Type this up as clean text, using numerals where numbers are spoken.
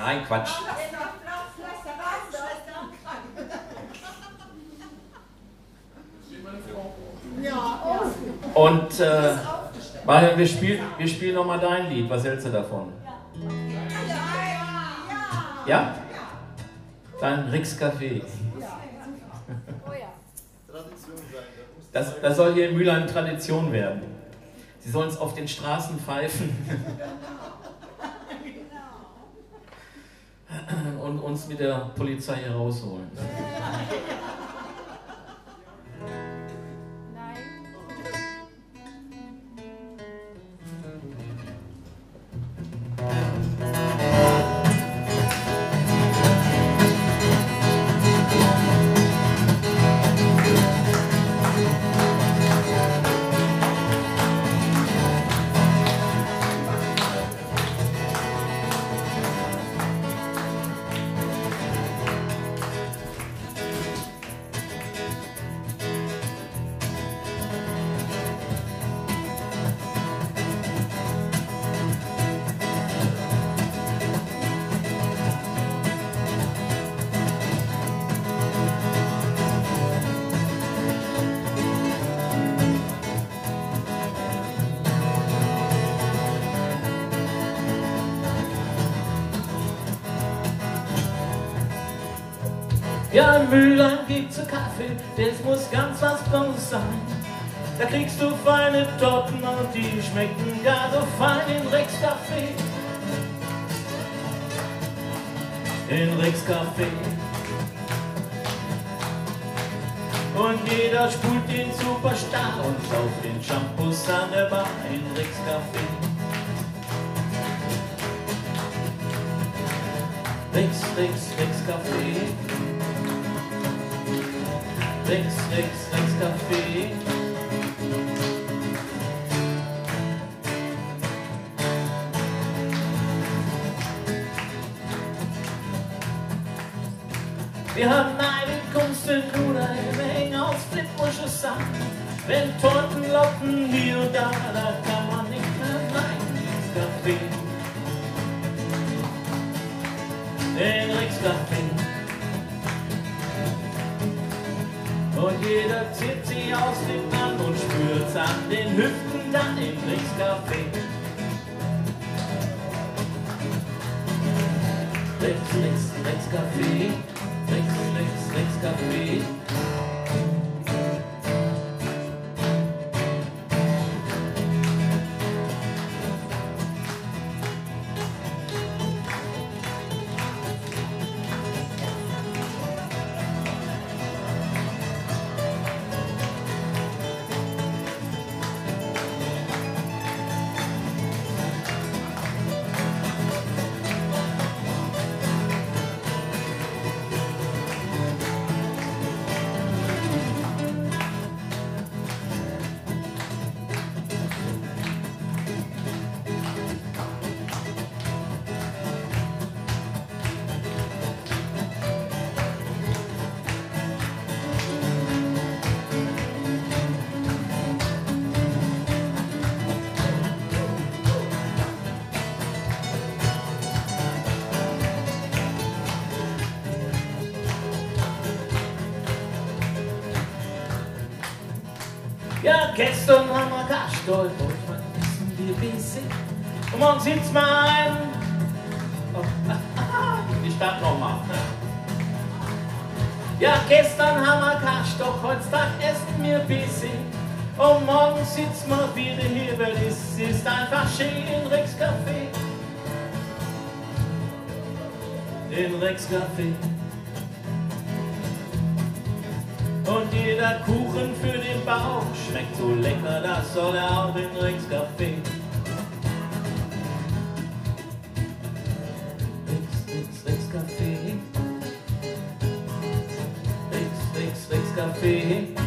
Nein, Quatsch. Und Marion, wir spielen nochmal dein Lied. Was hältst du davon? Ja? Dein Rix-Café. Das soll hier in Mülheim Tradition werden. Sie sollen es auf den Straßen pfeifen und uns mit der Polizei hier rausholen. Ja, in Mülheim gibt's einen Kaffee, das muss ganz was Besonderes sein. Da kriegst du feine Torten und die schmecken gar so fein in Rix-Café. In Rix-Café. Und jeder spult den Superstar und sauft den Shampoos an der Bar in Rix-Café. Rix-Café. Rix-Café. Wir haben eine Kunst in Luder, wir hängen aus Bliss-Music an. Wenn Torten locken hier und da kann man nicht mehr rein ins Café. In Rix-Café. Und jeder zieht sie aus dem Mann und spürt's an den Hüften dann im Rix-Café. Rix-Café. Rix-Café. Ja, gestern haben wir Gaststolz, heute essen wir Basic. Und morgen sitzt mal ein. Oh, die Stadt nochmal. Ja, gestern haben wir Gaststock, heute essen wir Basic. Und morgen sitzen wir wieder hier, weil es ist einfach schön in Rix-Café. In Rix-Café. Und jeder Kuchen für den Bauch schmeckt so lecker, das soll er auch in Rix-Café. Rix-Café. Rix-Café.